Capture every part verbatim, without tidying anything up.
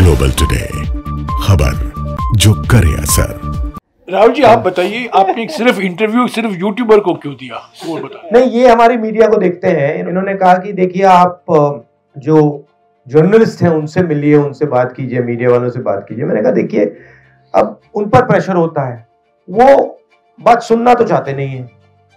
Global today, खबर जो करे असर। राहुल जी, आप बताइए, आपने सिर्फ इंटरव्यू सिर्फ यूट्यूबर को क्यों दिया? वो बताइए। नहीं, ये हमारी मीडिया को देखते हैं। इन्होंने कहा कि देखिए, आप जो जर्नलिस्ट हैं उनसे मिलिए, उनसे बात कीजिए, मीडिया वालों से बात कीजिए। मैंने कहा देखिए, अब उन पर प्रेशर होता है, वो बात सुनना तो चाहते नहीं है।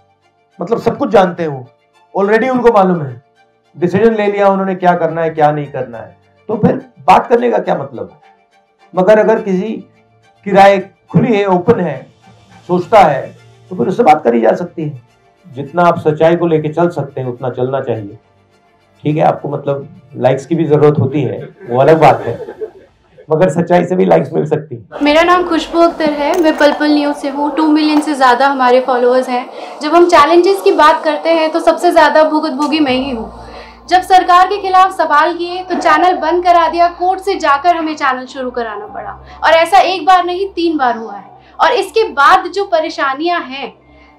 मतलब सब कुछ जानते हैं, वो ऑलरेडी उनको मालूम है, डिसीजन ले लिया उन्होंने क्या करना है क्या नहीं करना है, तो फिर बात करने का क्या मतलब है। मगर अगर किसी की राय खुली है, ओपन है, सोचता है, तो फिर उससे बात करी जा सकती है। जितना आप सच्चाई को लेके चल सकते हैं उतना चलना चाहिए। ठीक है, आपको मतलब लाइक्स की भी जरूरत होती है, वो अलग बात है, मगर सच्चाई से भी लाइक्स मिल सकती है। मेरा नाम खुशबू अख्तर है, मैं पल पल न्यूज़ से हूँ। टू मिलियन से ज़्यादा हमारे फॉलोअर्स हैं। जब हम चैलेंजेस की बात करते हैं तो सबसे ज़्यादा भुगतभोगी मैं ही हूँ। जब सरकार के खिलाफ सवाल किए तो चैनल बंद करा दिया, कोर्ट से जाकर हमें चैनल शुरू कराना पड़ा, और ऐसा एक बार नहीं तीन बार हुआ है। और इसके बाद जो परेशानियां हैं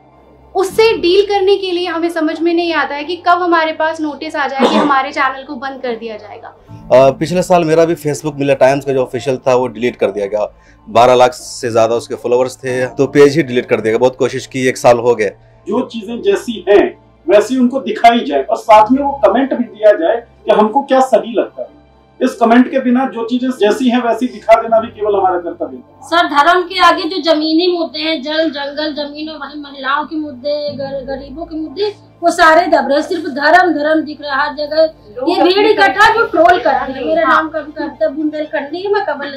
उससे डील करने के लिए हमें समझ में नहीं आता है कि कब हमारे पास नोटिस आ जाए कि हमारे चैनल को बंद कर दिया जाएगा। Uh, पिछले साल मेरा भी फेसबुक मिला टाइम्स का जो ऑफिशियल था वो डिलीट कर दिया गया। बारह लाख से ज्यादा उसके फॉलोअर्स थे, तो पेज ही डिलीट कर दिया गया। बहुत कोशिश की, एक साल हो गए। जो चीजें जैसी हैं वैसी उनको दिखाई जाए और साथ में वो कमेंट भी दिया जाए कि हमको क्या सही लगता है। इस कमेंट के बिना जो चीजें जैसी हैं वैसी दिखा देना भी केवल हमारा कर्तव्य है। सर, धर्म के आगे जो जमीनी मुद्दे हैं, जल जंगल जमीन और महिलाओं के मुद्दे, गर, गरीबों के मुद्दे, वो सारे दब रहे। सिर्फ धर्म धर्म दिख रहा है हर जगह। ये भीड़ इकट्ठा जो ट्रोल करती है। मेरा नाम कविता बुंदेलखंडी है, मैं कबल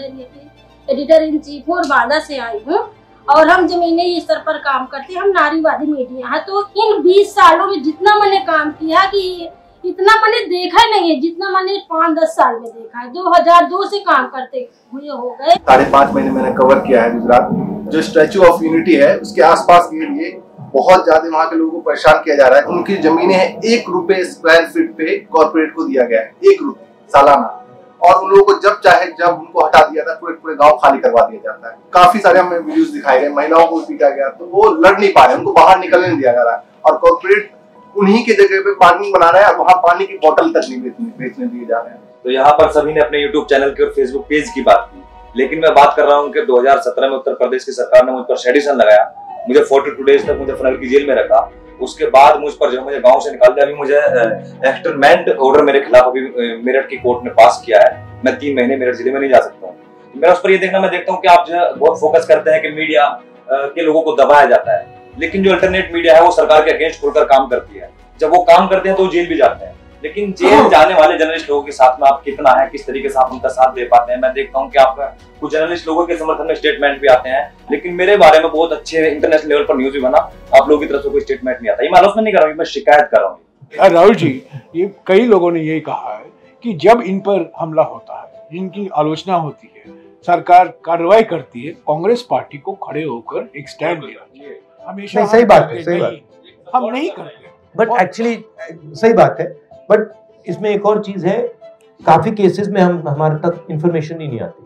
एडिटर इन चीफ हूँ और बांदा से आई हूँ, और हम जमीनी स्तर पर काम करते हैं। हम नारीवादी मीडिया है। तो इन बीस सालों में जितना मैंने काम किया कि इतना मैंने देखा ही नहीं है जितना मैंने पाँच दस साल में देखा है। दो हजार दो से काम करते हुए हो गए। साढ़े पाँच महीने मैंने कवर किया है गुजरात। जो स्टैचू ऑफ यूनिटी है उसके आसपास के लिए बहुत ज्यादा वहाँ के लोगों को परेशान किया जा रहा है। उनकी जमीनें हैं एक रुपए स्क्वायर फीट पे कॉर्पोरेट को दिया गया है, एक रुपए सालाना, और उन लोगों को जब चाहे जब उनको हटा दिया था, पूरे पूरे गांव खाली करवा दिया जाता है। काफी सारे हमें वीडियोस दिखाए गए, महिलाओं को पीटा गया, तो वो लड़ नहीं पा रहे, उनको बाहर निकलने नहीं दिया जा रहा है, और कॉर्पोरेट उन्हीं के जगह पे पार्किंग बना रहा है और वहाँ पानी की बोतल तक नहीं बेचने दिए जा रहे हैं। तो यहाँ पर सभी ने अपने यूट्यूब चैनल की और फेसबुक पेज की बात की, लेकिन मैं बात कर रहा हूँ कि दो हज़ार सत्रह में उत्तर प्रदेश की सरकार ने मुझ पर सेडिशन लगाया, मुझे बयालीस डेज तक मुझे फनल की जेल में रखा। उसके बाद मुझ पर जो मुझे गांव से निकाल दिया। अभी मुझे एक्सटर्नमेंट ऑर्डर मेरे खिलाफ अभी मेरठ की कोर्ट ने पास किया है। मैं तीन महीने मेरठ जिले में नहीं जा सकता हूँ। मेरा उस पर ये देखना, मैं देखता हूँ कि आप जो बहुत फोकस करते हैं कि मीडिया के लोगों को दबाया जाता है, लेकिन जो अल्टरनेट मीडिया है वो सरकार के अगेंस्ट खुलकर काम करती है। जब वो काम करते हैं तो जेल भी जाते हैं, लेकिन जेल जाने वाले जर्नलिस्ट लोगों के साथ में आप कितना है, किस तरीके से आप उनका साथ दे पाते हैं। मैं देखता हूँ कि आप कुछ जर्नलिस्ट लोगों के समर्थन में स्टेटमेंट भी आते हैं, लेकिन मेरे बारे में बहुत अच्छे इंटरनेशनल लेवल पर न्यूज भी बना, आप लोगों की तरफ से कोई स्टेटमेंट नहीं आता। ये मैं आलोचना नहीं कर रहा हूँ, मैं शिकायत कर रहा हूँ। राहुल जी, ये कई लोगों ने यही कहा है कि जब इन पर हमला होता है, इनकी आलोचना होती है, सरकार कार्रवाई करती है, कांग्रेस पार्टी को खड़े होकर एक स्टैंड लेना चाहिए। हमेशा सही बात है, सही बात, हम नहीं करते, बट एक्चुअली सही बात है। बट इसमें एक और चीज है, काफी केसेस में हम हमारे तक इंफॉर्मेशन ही नहीं आती,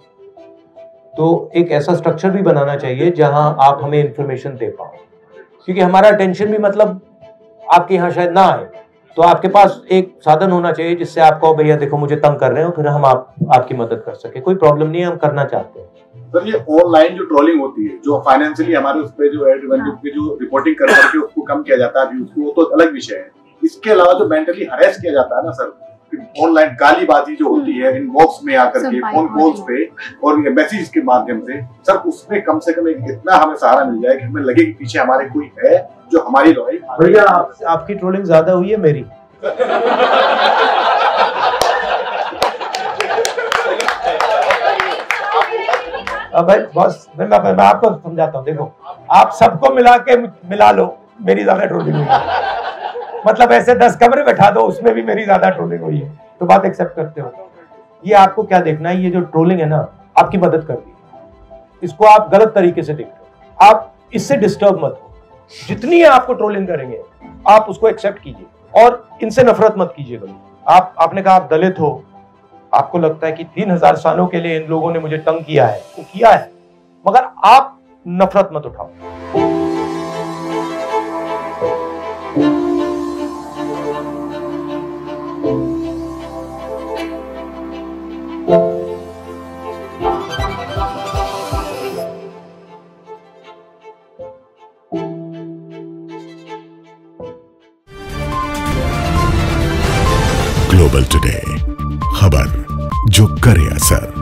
तो एक ऐसा स्ट्रक्चर भी बनाना चाहिए जहां आप हमें इंफॉर्मेशन दे पाओ, क्योंकि हमारा अटेंशन भी मतलब आपके यहाँ शायद ना आए, तो आपके पास एक साधन होना चाहिए जिससे आप कहो भैया देखो मुझे तंग कर रहे हो, फिर हम आप आपकी मदद कर सके। कोई प्रॉब्लम नहीं है, हम करना चाहते हैं। सर, ये ऑनलाइन जो ट्रोलिंग होती है, जो फाइनेंशियली हमारे उस पे जो एड पे जो रिपोर्टिंग कर करके उसको कम किया जाता है, वो तो अलग विषय है। इसके अलावा जो मेंटली हरेस किया जाता है ना सर, ऑनलाइन गालीबाजी जो होती है इनबॉक्स में आकर के, फोन कॉल्स पे और मैसेज के माध्यम से, सर उसमें कम से कम एक इतना हमें सहारा मिल जाए कि हमें लगे कि पीछे हमारे कोई है जो हमारी लड़ाई। भैया आप, आपकी ट्रोलिंग ज्यादा हुई है मेरी। अब भाई बस मैं, मैं, मैं आपको समझाता हूँ। देखो, आप सबको मिला के मिला लो, मेरी ज्यादा ट्रोलिंग हुई है। मतलब ऐसे दस कमरे बैठा दो, उसमें भी मेरी ज्यादा ट्रोलिंग हुई है, तो बात एक्सेप्ट करते हो। ये आपको क्या देखना है, ये जो ट्रोलिंग है ना, आपकी मदद कर दी, इसको आप गलत तरीके से देख रहे हो, आप इससे डिस्टर्ब मत हो। जितनी आपको ट्रोलिंग करेंगे आप उसको एक्सेप्ट कीजिए और इनसे नफरत मत कीजिएगा। आप आपने कहा आप दलित हो, आपको लगता है कि तीन हजार सालों के लिए इन लोगों ने मुझे तंग किया है, वो किया है, मगर आप नफरत मत उठाओ। ग्लोबल टुडे, खबर जो करे असर।